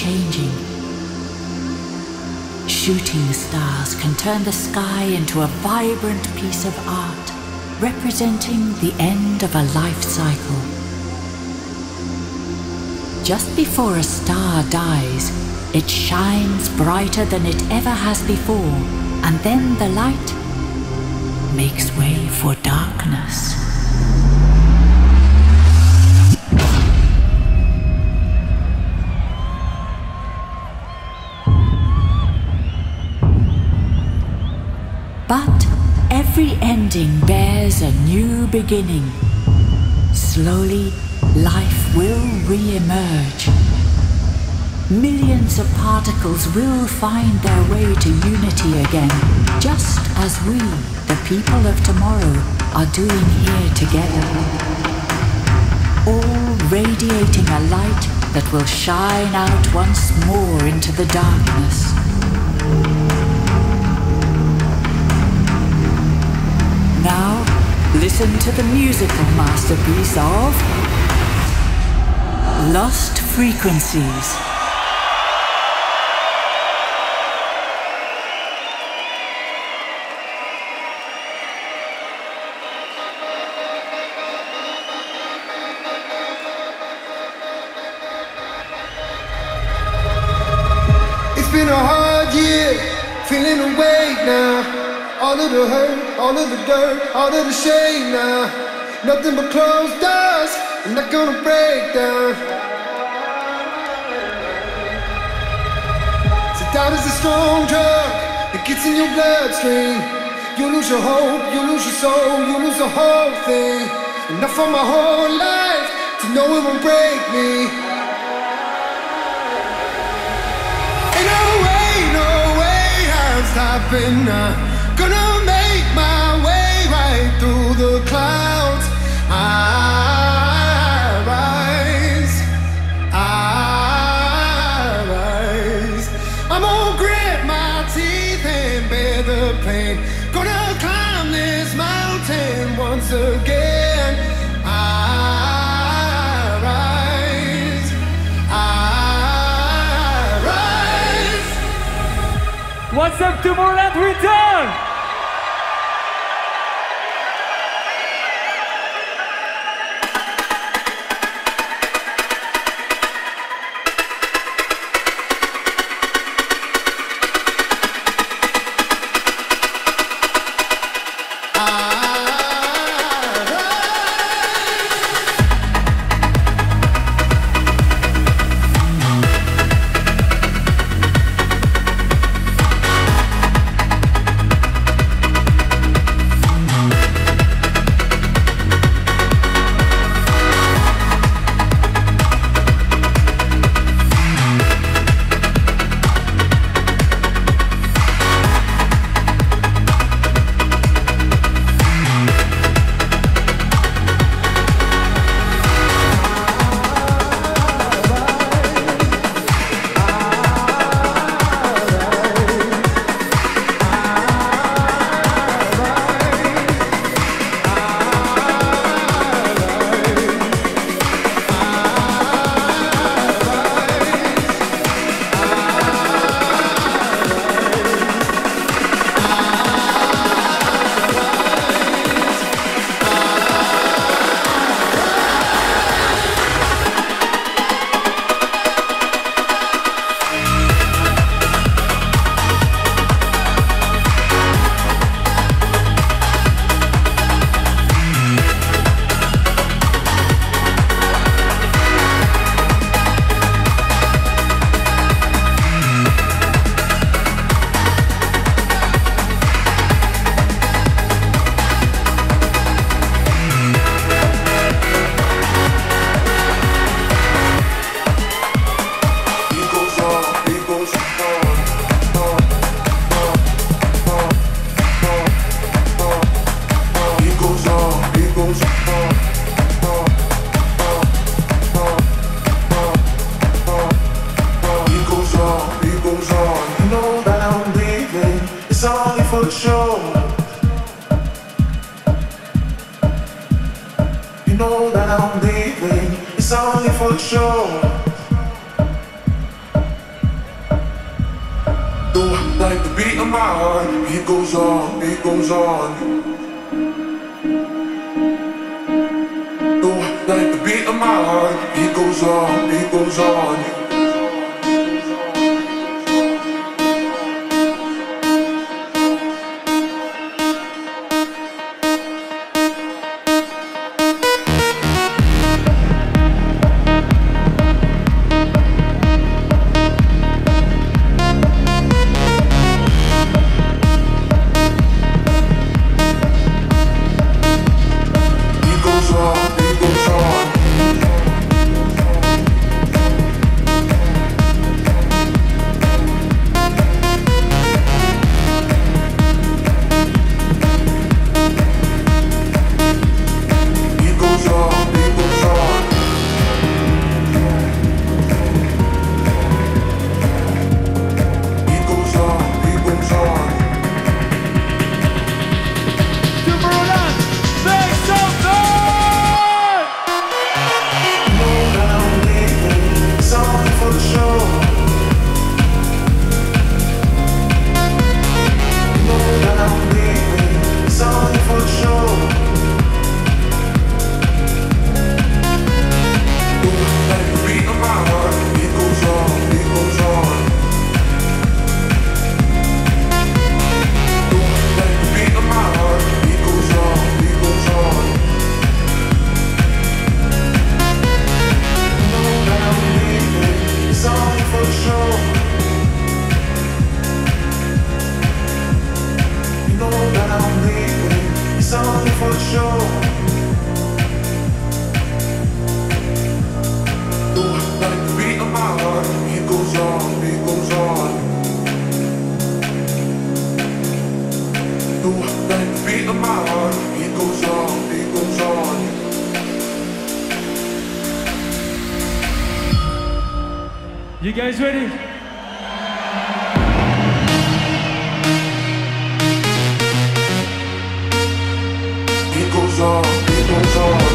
changing. Shooting stars can turn the sky into a vibrant piece of art, representing the end of a life cycle. Just before a star dies, it shines brighter than it ever has before, and then the light makes way for darkness. But every ending bears a new beginning. Slowly, life will re-emerge. Millions of particles will find their way to unity again, just as we, the people of tomorrow, are doing here together. All radiating a light that will shine out once more into the darkness. Now, listen to the musical masterpiece of Lost Frequencies. It's been a hard year, feeling awake now. All of the hurt, all of the dirt, all of the shame now. Nothing but closed doors, I'm not gonna break down. So doubt is a strong drug, it gets in your bloodstream. You lose your hope, you lose your soul, you lose the whole thing. Enough for my whole life to know it won't break me. Ain't no way I'm stopping now. Gonna make my way right through the clouds. I rise, I rise. I'm gonna grit my teeth and bear the pain. Gonna climb this mountain once again. I rise, I rise. What's up, Tomorrowland Return? know that I'm leaving, it's only for the show. beat of my heart, it goes on, it goes on. Oh, like the beat of my heart, it goes on, it goes on. You guys ready? It goes on, it goes on.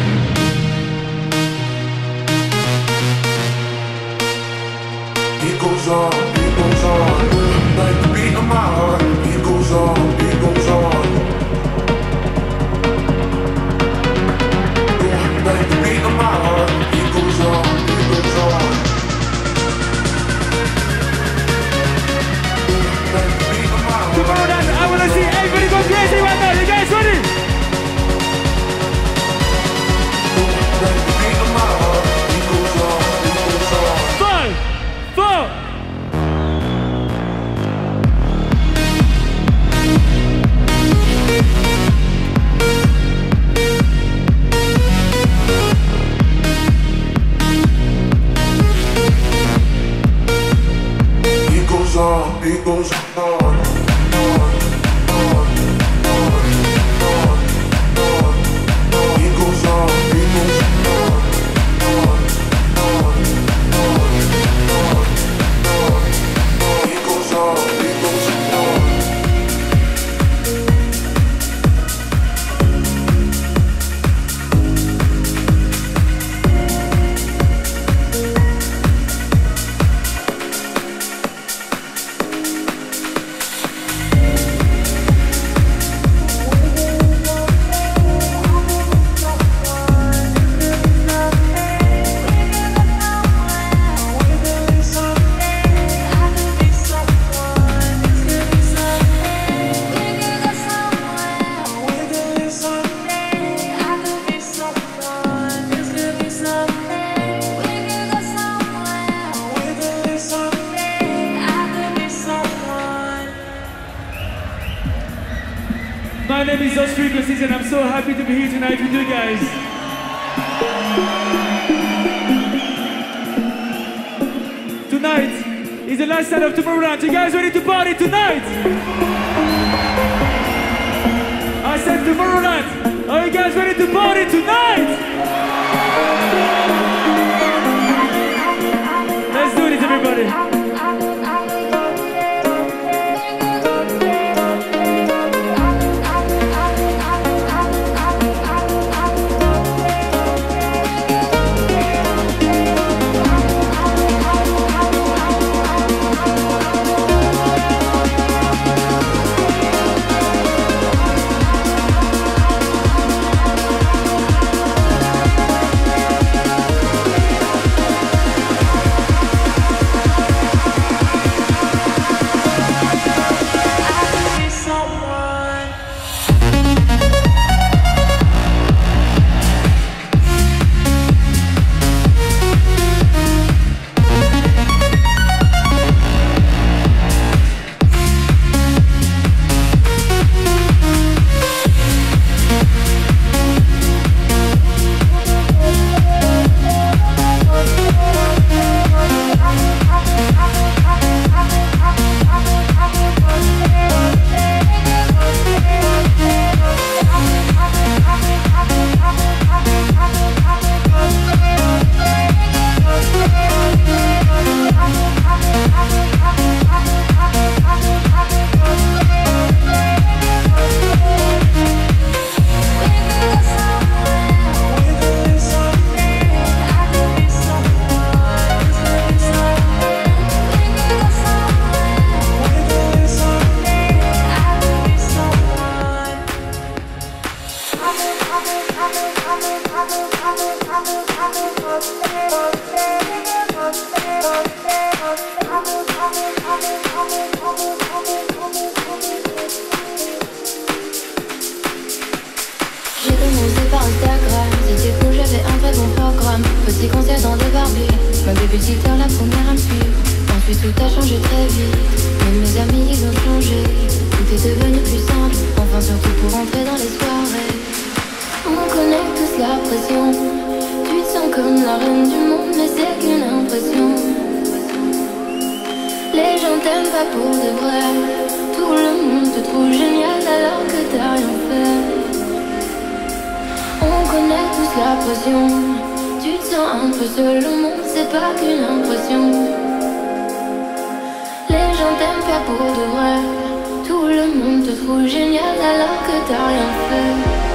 It goes on, it goes on. Like the beat of my heart, it goes on, it goes on. Like the beat of my heart, it goes on, it goes on. Tomorrow night, I wanna see everybody go crazy right now. You guys ready? Like the beat of my heart, it goes on, it goes on. 5, 4. It goes on, it goes on. My name is Lost Frequencies and I'm so happy to be here tonight with you guys. Tonight is the last night of Tomorrowland. You guys ready to party tonight? I said Tomorrowland. Are you guys ready to party tonight? Let's do this, everybody. programme, petit concert dans des barbiers. Ma babysitter, la première à me suivre. Ensuite tout a changé très vite. Même mes amis ils ont changé. Tout est devenu plus simple. Enfin surtout pour entrer dans les soirées. On connaît tous la pression. Tu te sens comme la reine du monde, mais c'est qu'une impression. Les gens t'aiment pas pour de vrai. Tout le monde te trouve génial alors que t'as rien fait. On connaît tous la pression. Tu te sens un peu seul au monde, c'est pas qu'une impression. Les gens t'aiment pas pour de vrai. Tout le monde te trouve génial alors que t'as rien fait.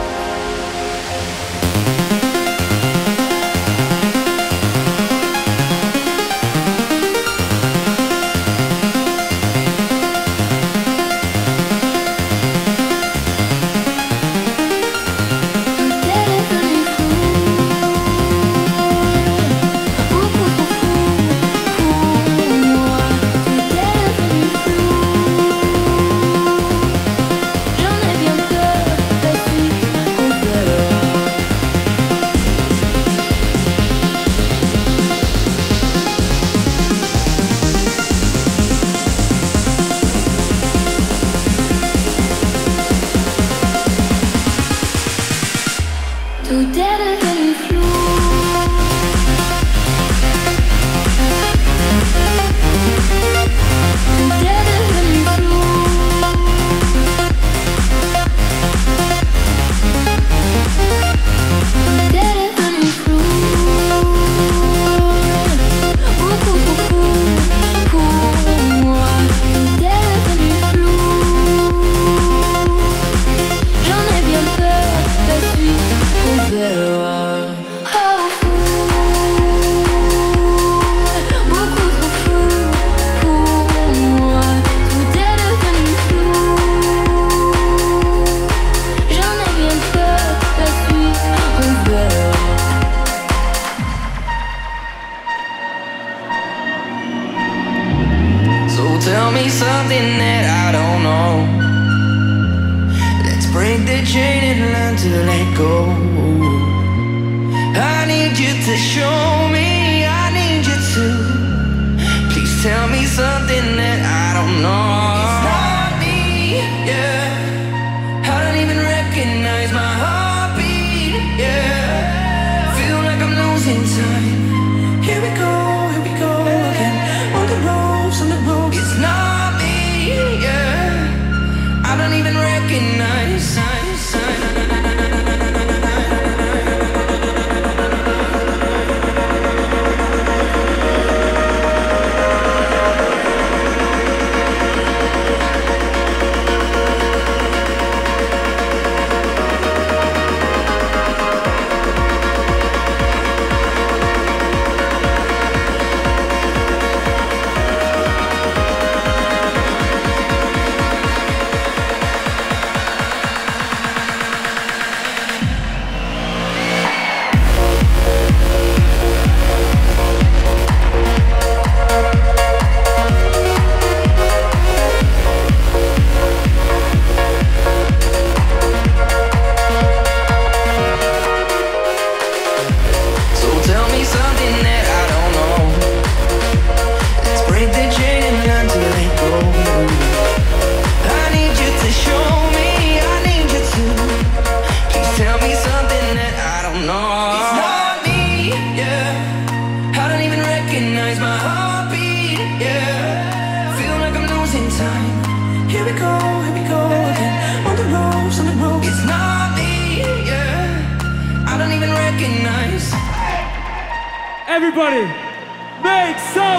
Everybody, make some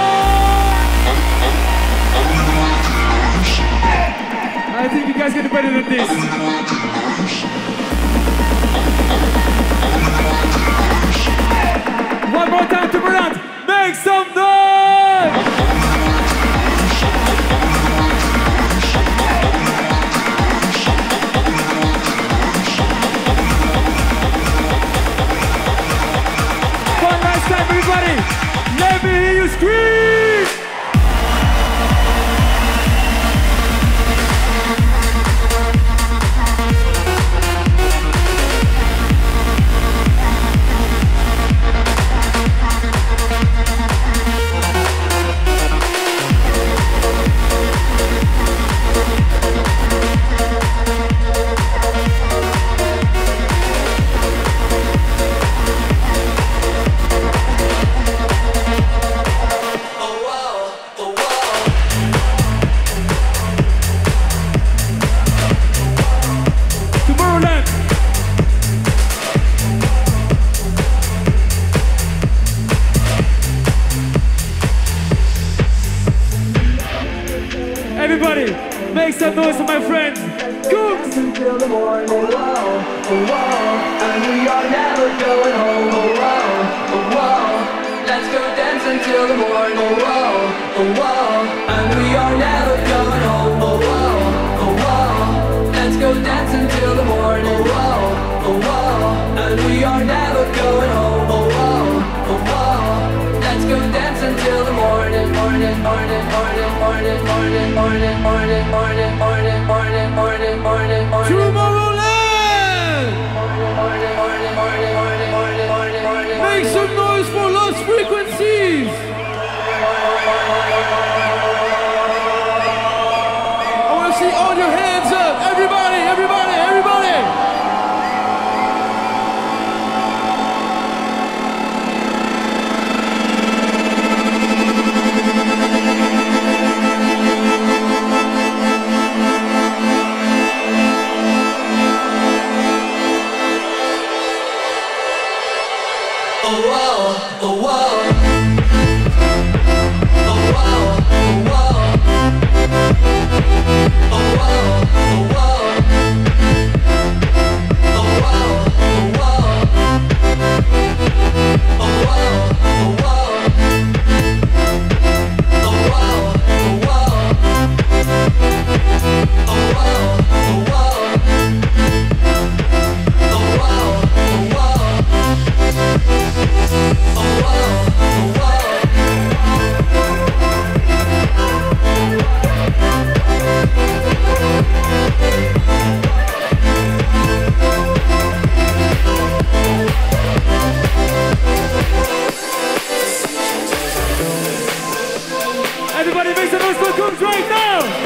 noise! I think you guys get better than this. One more time to Bernard, make some noise! One last time, everybody! Let me hear you scream! Everybody, make some noise for my friend Googs! Until the morning, oh, oh, oh, and we are never going home, oh, oh, oh, oh. Let's go dance until the morning, oh, oh, oh, and we are never going home, oh, oh, oh. Let's go dance until the morning, oh, oh, and we are never going home, oh, oh. Let's go dance until the morning, morning, morning, morning, morning, morning, morning, morning, morning, morning, morning, morning, morning, morning. Tomorrowland! Make some noise for Lost Frequencies! I want to see all your hands up! Everybody, everybody, everybody! Everybody make some noise for Googs right now!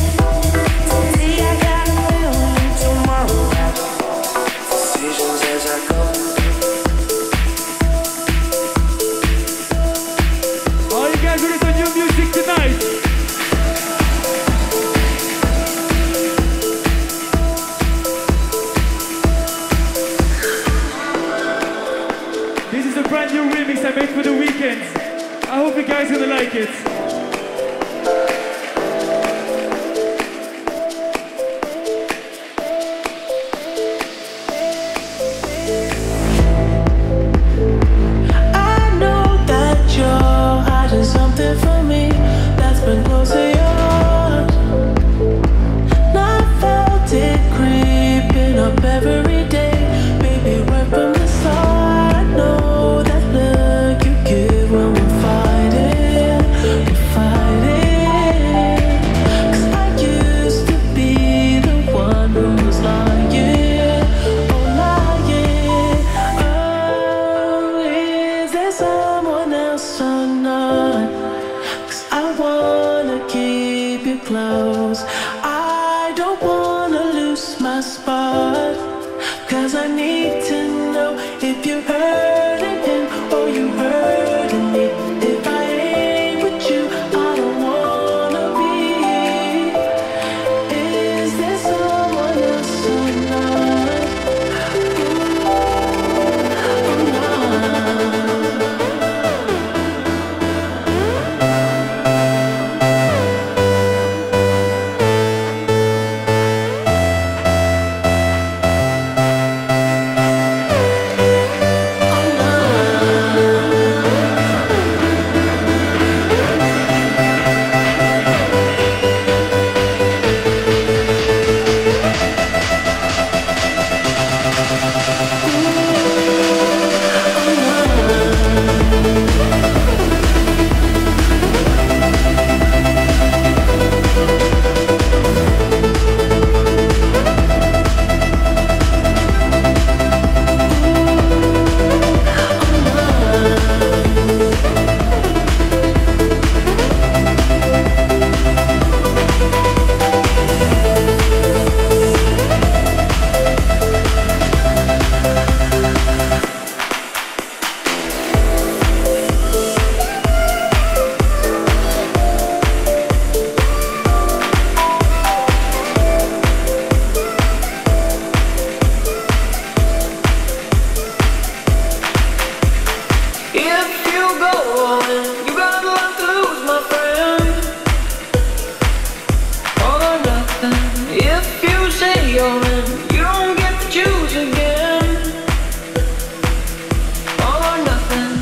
As tickets. I know that you're hiding something from me that's been close to yours. And I felt it creeping up every day. Baby, right from the start, I know that look you give when we're fighting. We're fighting. 'Cause I used to be the one who was lying. Oh, lying. Oh, is there someone else or not? 'Cause I wanna keep you close. I don't wanna lose my spot. 'Cause I need to know if you're hurting him or you hurting me. If I ain't with you, I don't wanna be. Is there someone else or not? Ooh, or not? If you go all in, you got a lot to lose, my friend. All or nothing. If you say you're in, you don't get to choose again. All or nothing.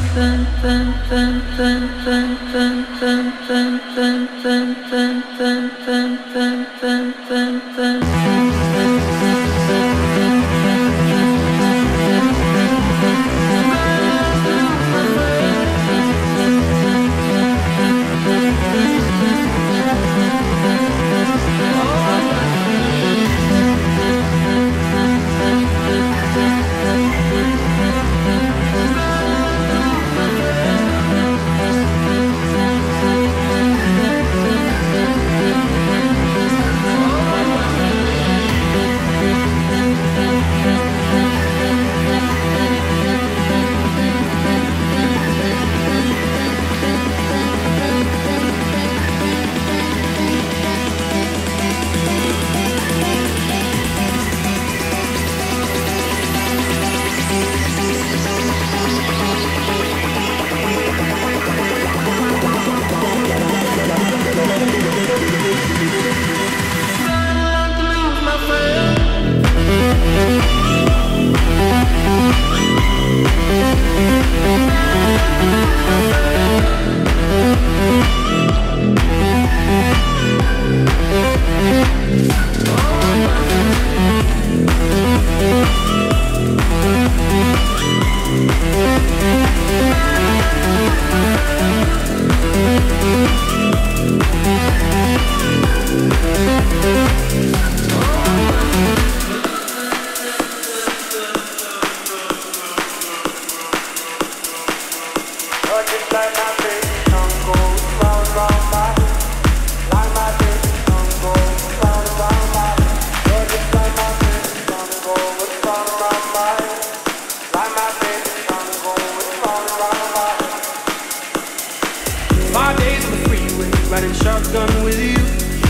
riding shotgun with you.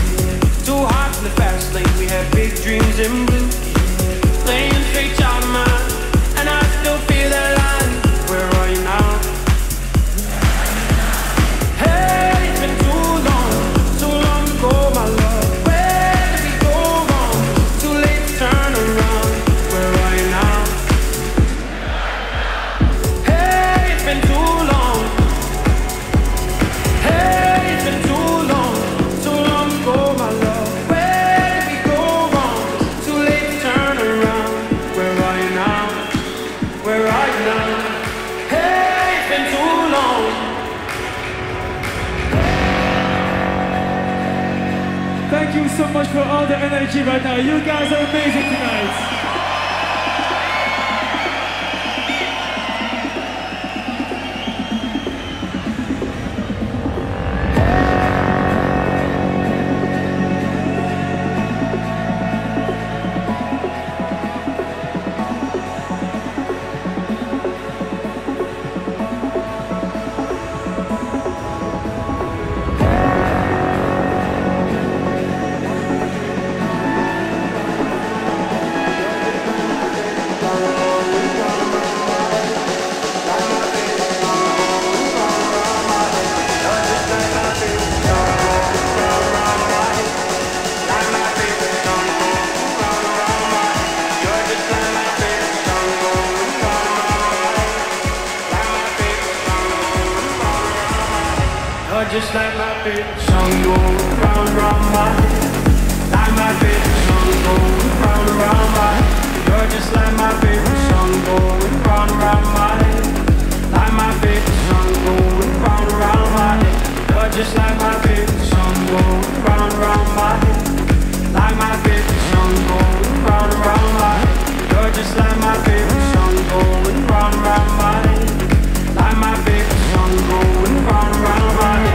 Too hot in the fast lane, we had big dreams in blue. Playing straight out of mine, and I still feel that line. Where are you now? Hey! so much for all the energy right now. You guys are amazing tonight. Just like my favorite song going round and round my head. Like my favorite song going round and round my head. You're just like my favorite song going round and round my head. Like my favorite song going round and round my head. You're just like my favorite song going round and round my head. Like my favorite song going round and round my head. You're just like my favorite song going round and round my head. Like my favorite song going round and round my head.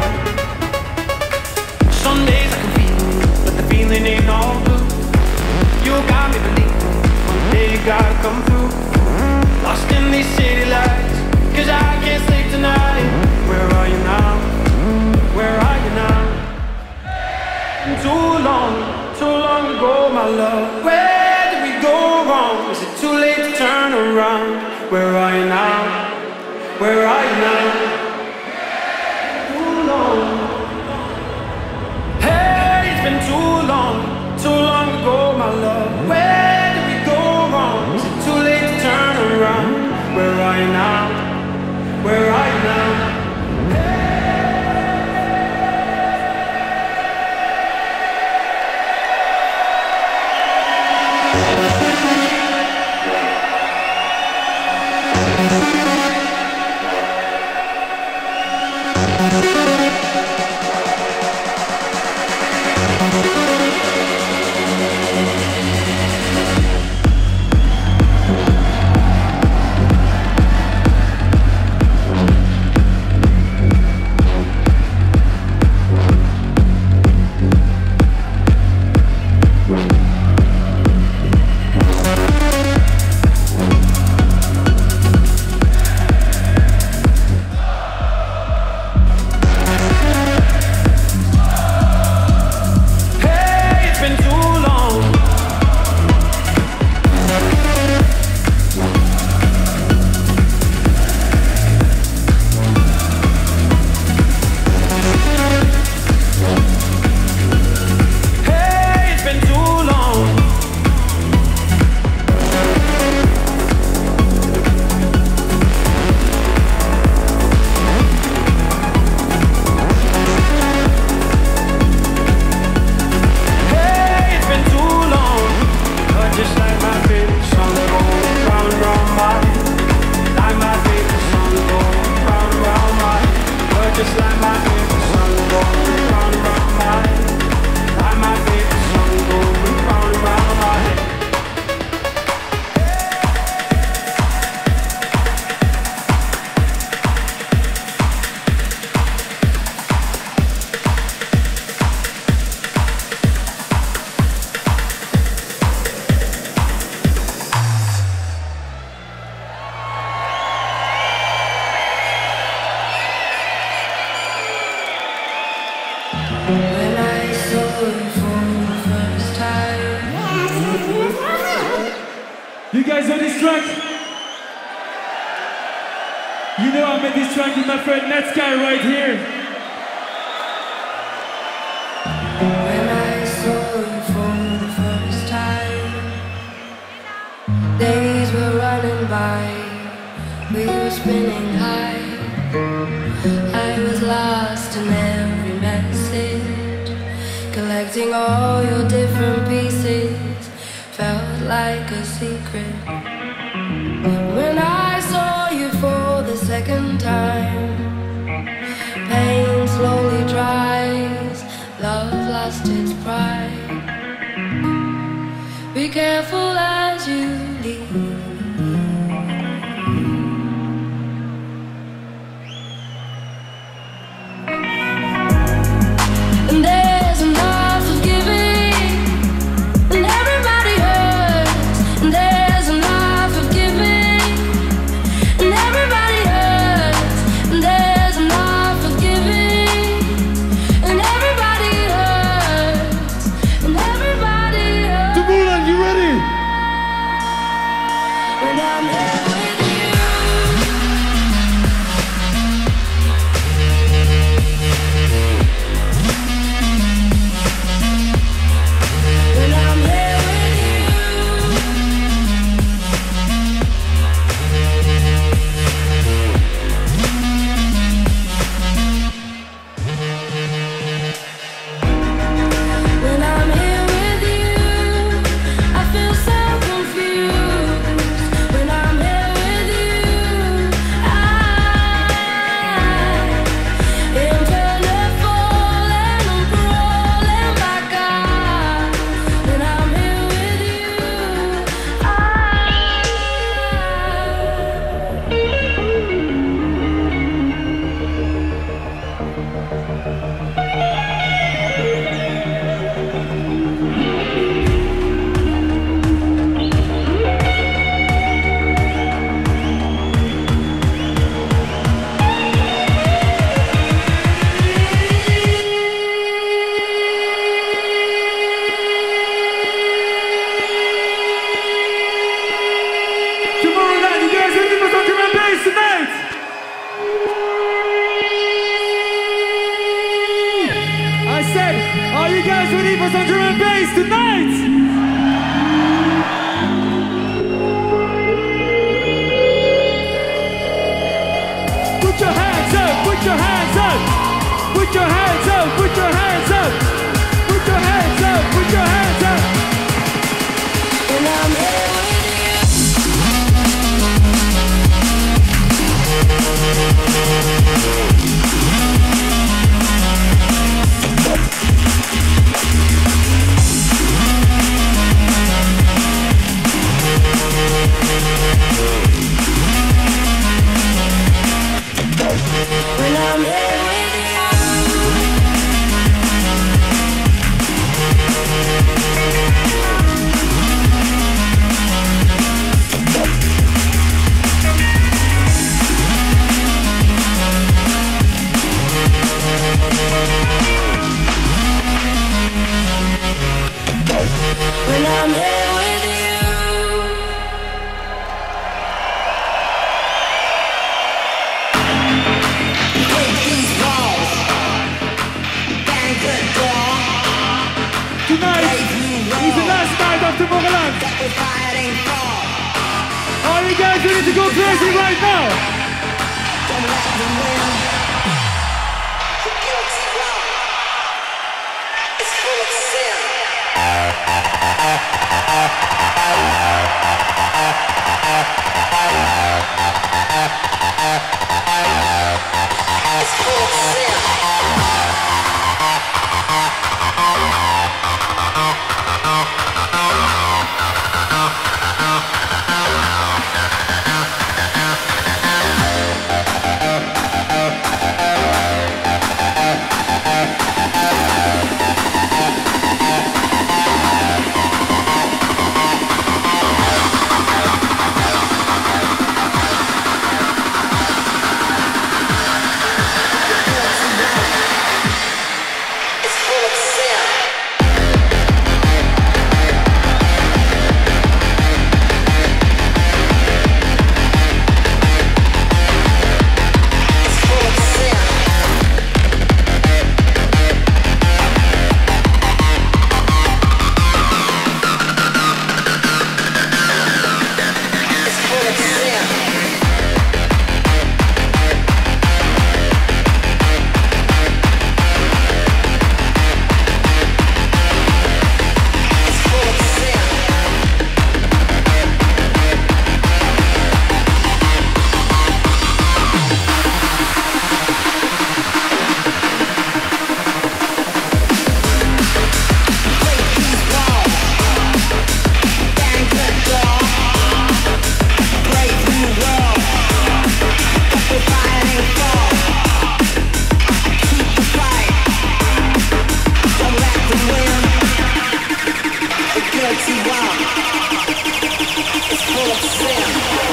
Some days I can feel it, but the feeling ain't all blue. You got me believing, one day you gotta come through. Lost in these city lights, cause I can't sleep tonight. Where are you now? Where are you now? Too long ago, my love. Where did we go wrong? Is it too late to turn around? Where are you now? Where are you now? Too long. Hey, it's been too long ago, my love. Where did we go wrong? Is it too late to turn around? Where are you now? Where are you now? You guys know this track? You know I made this track with my friend Netsky right here. When I saw you for the first time, days were running by, we were spinning high. I was lost in every message, collecting all your different pieces, felt like a secret. When I saw you for the second time, pain slowly dries, love lost its pride. careful as you leave. And there's enough of giving, and everybody hurts. And there's enough of giving, and everybody hurts. And there's enough of giving, and everybody hurts. And everybody hurts. Taboola, you ready? When I'm here with you. When I'm here with When I'm here with you, I feel so confused. When I'm here with you, I am trying to fall and I'm crawling back out. When I'm here with you, Tomorrow night, you guys ready for some drum and bass tonight? I said, are you guys ready for some drum and bass tonight? Put your hands up, put your hands up. Put your hands up, put your hands up. Put your hands up, put your hands up. when I'm here with When I'm here with When I'm here with you. Tonight is the last night of Tomorrowland. Are you guys ready to go crazy right now? It's full of sin. dirty world. It's full of sin.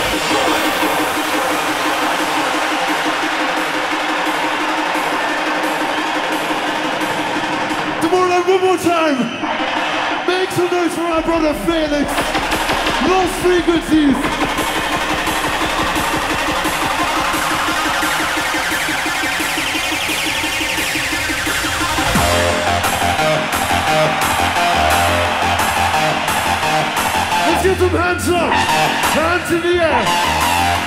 Tomorrow, one more time. Make some noise for our brother Felix. Lost Frequencies. Let's get some hands up. Hands in the air.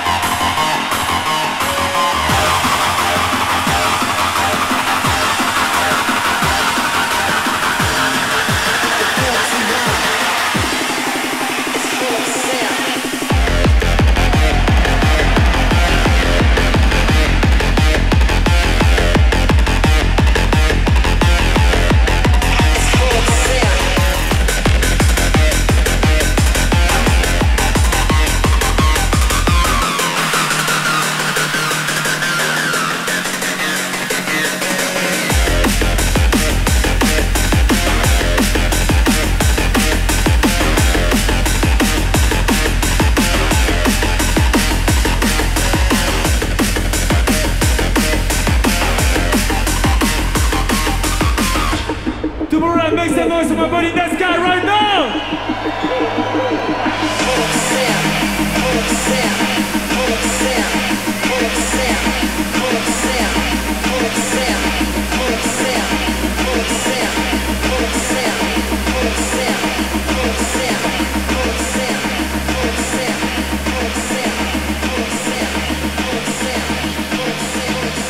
Make some noise for my buddy That Guy right now! Full of sin, full of sin, full of sin, full of sin, full of sin, full of sin, full of sin, full of sin, full of sin, full of sin, full of sin, full of sin, full of sin, full of sin, full of sin, full of sin, full of sin.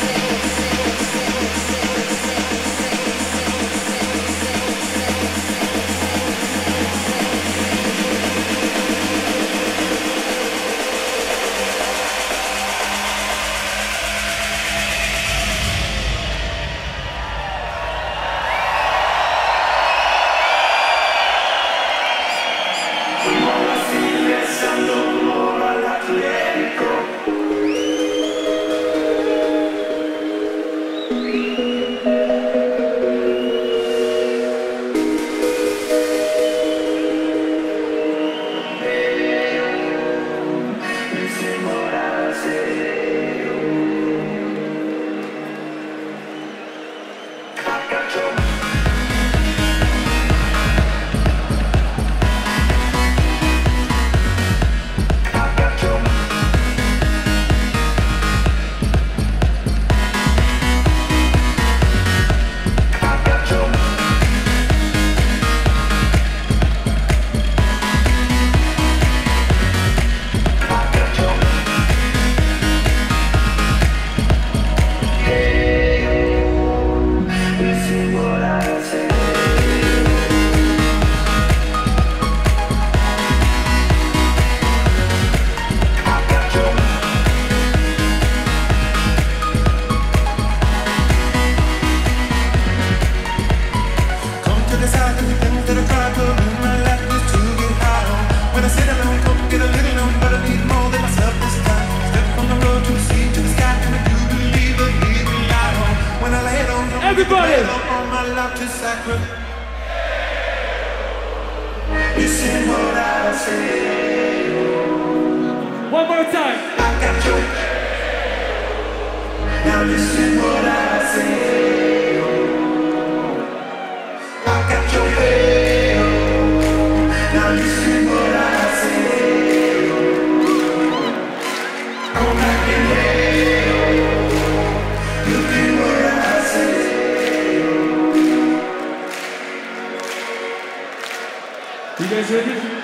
You guys ready?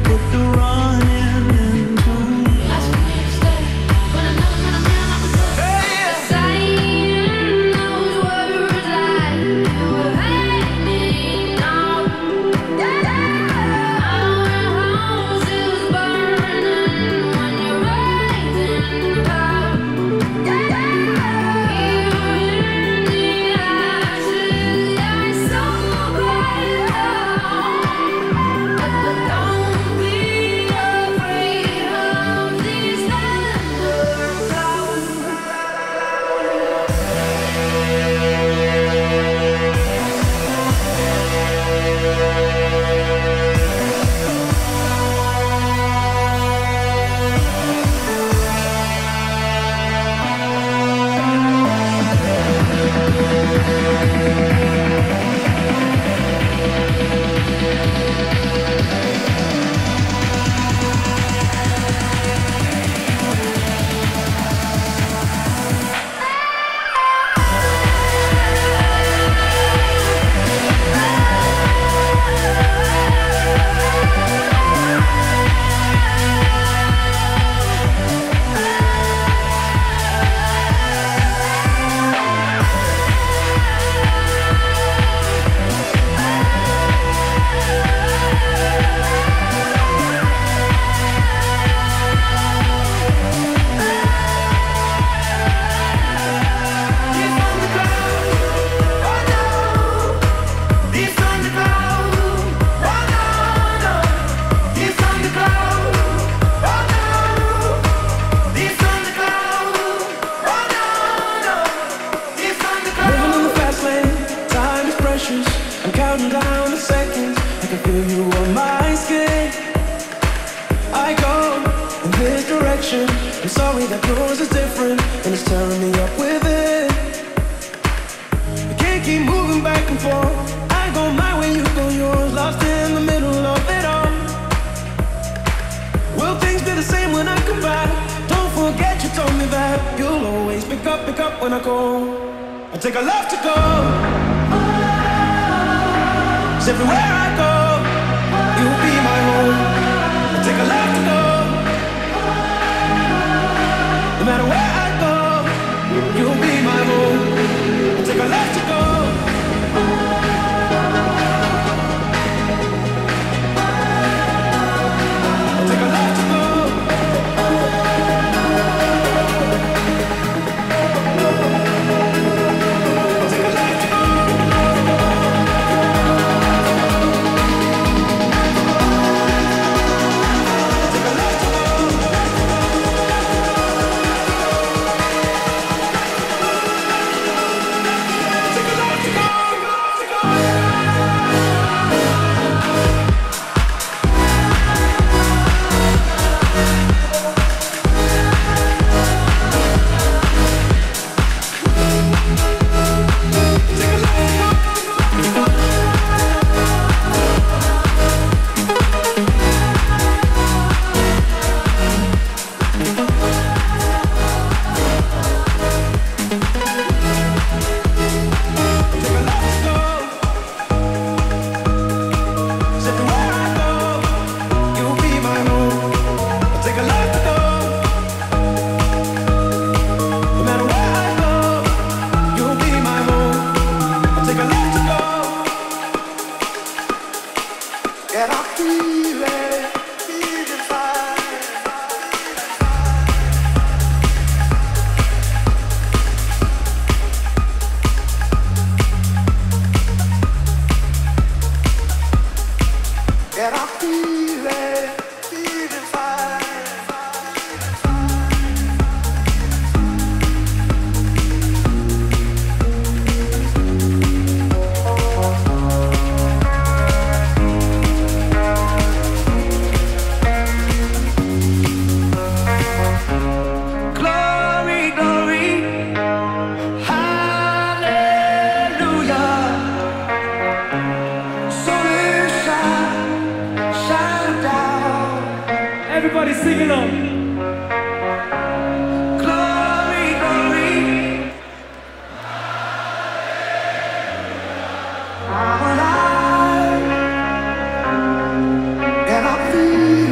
put the running into. I'm sorry that yours is different, and it's tearing me up within. I can't keep moving back and forth. I go my way, you go yours, lost in the middle of it all. Will things be the same when I come back? Don't forget you told me that you'll always pick up when I call. I take a love to go. 'Cause everywhere I go, you'll be my home. I take a love to go. No matter where I go, you'll be my home. I take a love to go. I take a love to go. Everybody sing along. Glory, glory. I'm alive, and I feel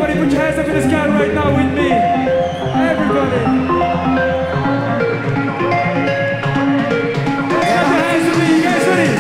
Everybody put your hands up in the sky right now with me. Everybody. Let's clap your hands with me. You guys ready?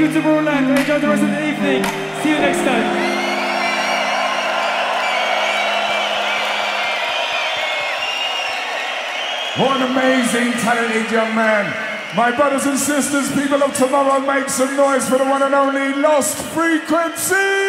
beautiful night. Enjoy the rest of the evening. See you next time. What an amazing, talented young man. My brothers and sisters, people of tomorrow, make some noise for the one and only Lost Frequency!